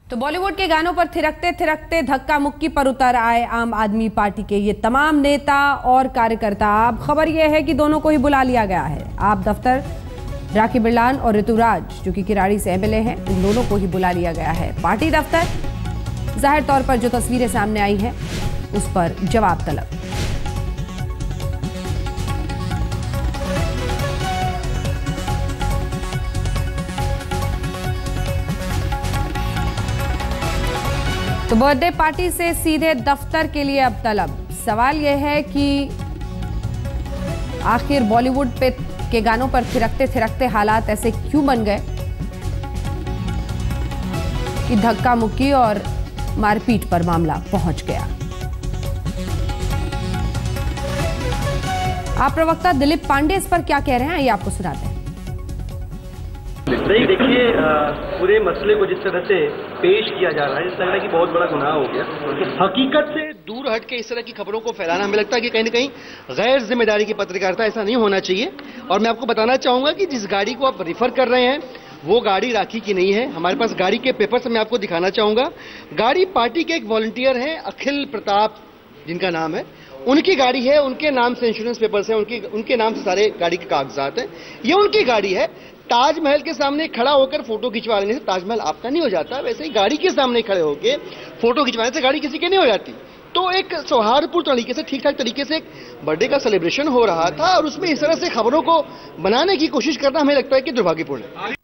तो बॉलीवुड के गानों पर थिरकते थिरकते धक्का मुक्की पर उतर आए आम आदमी पार्टी के ये तमाम नेता और कार्यकर्ता। अब खबर यह है कि दोनों को ही बुला लिया गया है। आप दफ्तर राखी बिरला और ऋतुराज जो कि किराड़ी से एमएलए हैं, उन दोनों को ही बुला लिया गया है पार्टी दफ्तर। जाहिर तौर पर जो तस्वीरें सामने आई हैं उस पर जवाब तलब। तो बर्थडे पार्टी से सीधे दफ्तर के लिए अब तलब। सवाल यह है कि आखिर बॉलीवुड के गानों पर थिरकते थिरकते हालात ऐसे क्यों बन गए कि धक्का मुक्की और मारपीट पर मामला पहुंच गया। आप प्रवक्ता दिलीप पांडे इस पर क्या कह रहे हैं, ये आपको सुनाते हैं। नहीं, देखिए, पूरे मसले को जिस तरह से पेश किया जा रहा है, इस तरह की बहुत बड़ा गुनाह हो गया। हकीकत से दूर हट के इस तरह की खबरों को फैलाना, हमें लगता है कि कहीं न कहीं गैर जिम्मेदारी की पत्रकारिता, ऐसा नहीं होना चाहिए। और मैं आपको बताना चाहूंगा कि जिस गाड़ी को आप रिफर कर रहे हैं वो गाड़ी राखी की नहीं है। हमारे पास गाड़ी के पेपर्स मैं आपको दिखाना चाहूंगा। गाड़ी पार्टी के एक वॉलंटियर हैं, अखिल प्रताप जिनका नाम है, उनकी गाड़ी है। उनके नाम से इंश्योरेंस पेपर्स हैं, उनके नाम से सारे गाड़ी के कागजात हैं। ये उनकी गाड़ी है। ताजमहल के सामने खड़ा होकर फोटो खिंचवा लेने से ताजमहल आपका नहीं हो जाता, वैसे ही गाड़ी के सामने खड़े होकर फोटो खिंचवाने से गाड़ी किसी की नहीं हो जाती। तो एक सौहार्दपूर्ण तरीके से, ठीक ठाक तरीके से एक बर्थडे का सेलिब्रेशन हो रहा था और उसमें इस तरह से खबरों को बनाने की कोशिश करना हमें लगता है कि दुर्भाग्यपूर्ण है।